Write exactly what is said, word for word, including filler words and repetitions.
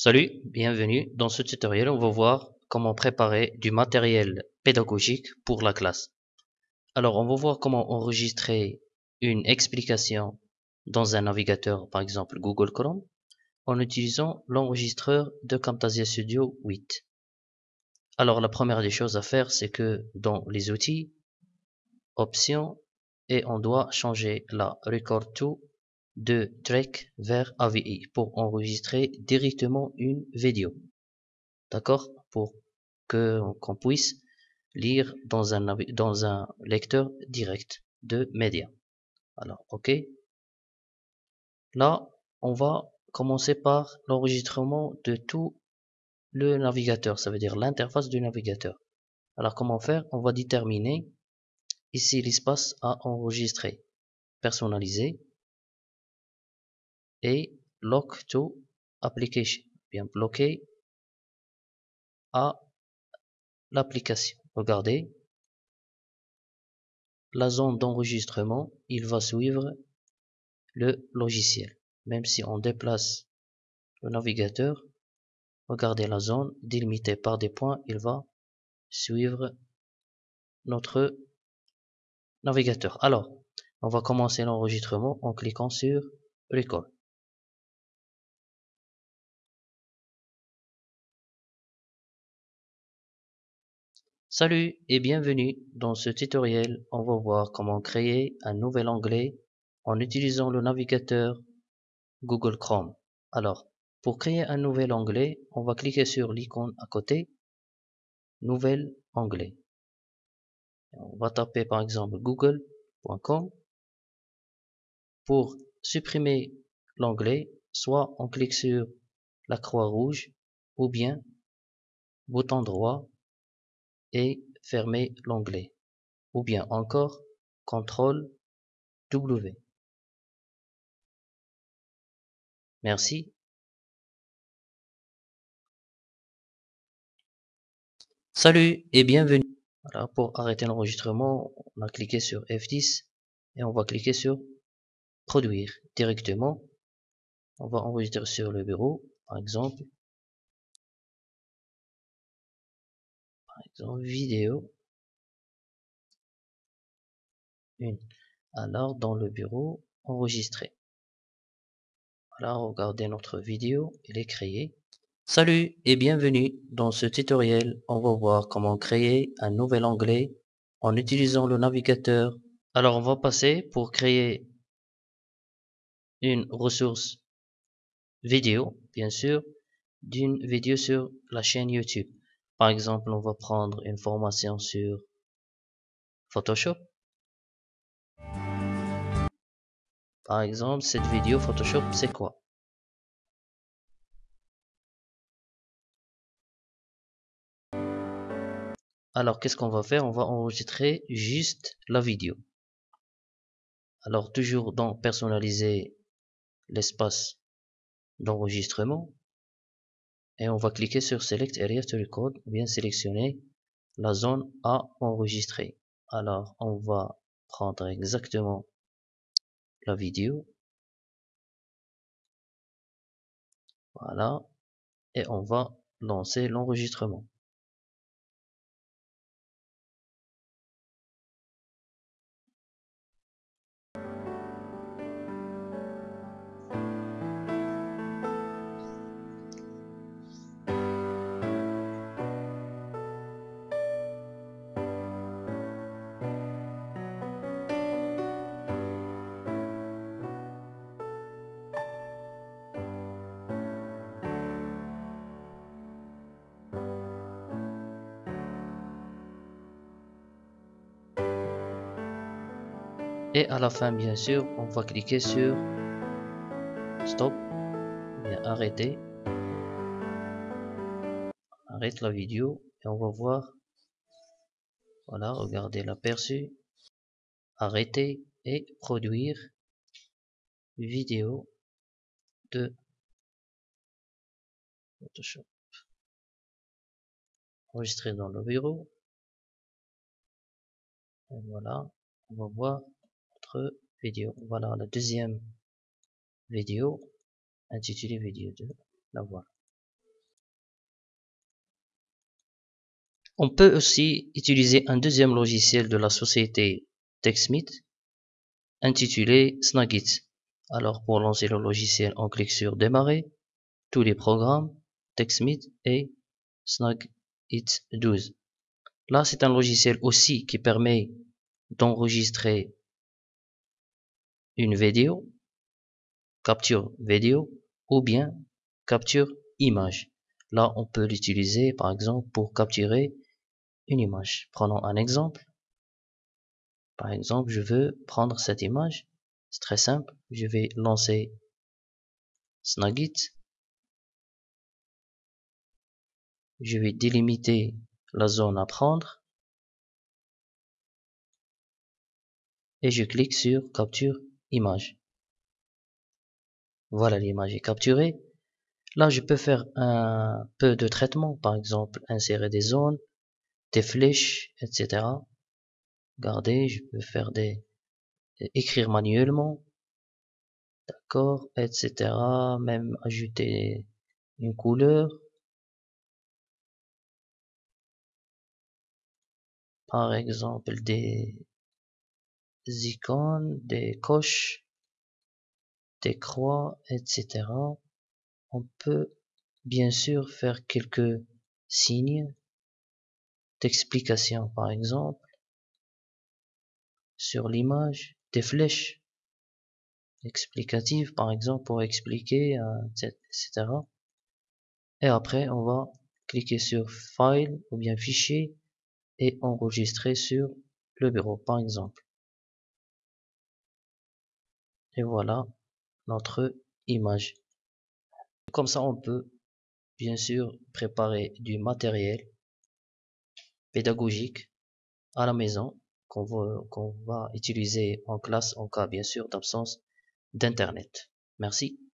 Salut, bienvenue. Dans ce tutoriel, on va voir comment préparer du matériel pédagogique pour la classe. Alors, on va voir comment enregistrer une explication dans un navigateur, par exemple Google Chrome, en utilisant l'enregistreur de Camtasia Studio huit. Alors, la première des choses à faire, c'est que dans les outils, options, et on doit changer la Record to de Track vers A V I pour enregistrer directement une vidéo. D'accord? Pour que qu'on puisse lire dans un dans un lecteur direct de médias. Alors, ok. Là, on va commencer par l'enregistrement de tout le navigateur, ça veut dire l'interface du navigateur. Alors, comment faire? On va déterminer ici l'espace à enregistrer, personnaliser et lock to application, bien bloqué à l'application. Regardez, la zone d'enregistrement, il va suivre le logiciel. Même si on déplace le navigateur, regardez la zone délimitée par des points, il va suivre notre navigateur. Alors, on va commencer l'enregistrement en cliquant sur Record. Salut et bienvenue. Dans ce tutoriel, on va voir comment créer un nouvel onglet en utilisant le navigateur Google Chrome. Alors, pour créer un nouvel onglet, on va cliquer sur l'icône à côté, nouvel onglet. On va taper par exemple google point com. Pour supprimer l'onglet, soit on clique sur la croix rouge ou bien bouton droit et fermer l'onglet, ou bien encore contrôle W. Merci. Salut et bienvenue. Voilà, pour arrêter l'enregistrement, on a cliqué sur F dix et on va cliquer sur produire directement. On va enregistrer sur le bureau, par exemple, par exemple vidéo une. Alors dans le bureau, enregistrer. Voilà, regardez notre vidéo, elle est créée. Salut et bienvenue. Dans ce tutoriel, on va voir comment créer un nouvel onglet en utilisant le navigateur. Alors on va passer pour créer une ressource vidéo, bien sûr, d'une vidéo sur la chaîne YouTube. Par exemple, on va prendre une formation sur Photoshop. Par exemple, cette vidéo Photoshop, c'est quoi? Alors, qu'est-ce qu'on va faire? On va enregistrer juste la vidéo. Alors, toujours dans personnaliser l'espace d'enregistrement. Et on va cliquer sur Select Area to Record, ou bien sélectionner la zone à enregistrer. Alors, on va prendre exactement la vidéo. Voilà. Et on va lancer l'enregistrement. Et à la fin, bien sûr, on va cliquer sur Stop, bien arrêter. Arrête la vidéo et on va voir. Voilà, regardez l'aperçu. Arrêter et produire vidéo de Photoshop. Enregistrer dans le bureau. Et voilà, on va voir notre vidéo. Voilà la deuxième vidéo intitulée vidéo deux. La voilà. On peut aussi utiliser un deuxième logiciel de la société TechSmith intitulé Snagit. Alors pour lancer le logiciel, on clique sur Démarrer, tous les programmes, TechSmith et Snagit douze. Là, c'est un logiciel aussi qui permet d'enregistrer une vidéo, capture vidéo, ou bien capture image. Là, on peut l'utiliser par exemple pour capturer une image. Prenons un exemple. Par exemple, je veux prendre cette image. C'est très simple. Je vais lancer Snagit. Je vais délimiter la zone à prendre. Et je clique sur capture image. Voilà, l'image est capturée. Là, je peux faire un peu de traitement, par exemple, insérer des zones, des flèches, et cetera. Regardez, je peux faire des, écrire manuellement, d'accord, et cetera. Même ajouter une couleur. Par exemple, des icônes, des coches, des croix, et cetera. On peut bien sûr faire quelques signes d'explication, par exemple, sur l'image, des flèches explicatives, par exemple, pour expliquer, et cetera. Et après, on va cliquer sur File ou bien Fichier et enregistrer sur le bureau, par exemple. Et voilà notre image. Comme ça, on peut bien sûr préparer du matériel pédagogique à la maison qu'on va, qu'on va utiliser en classe en cas bien sûr d'absence d'internet. Merci.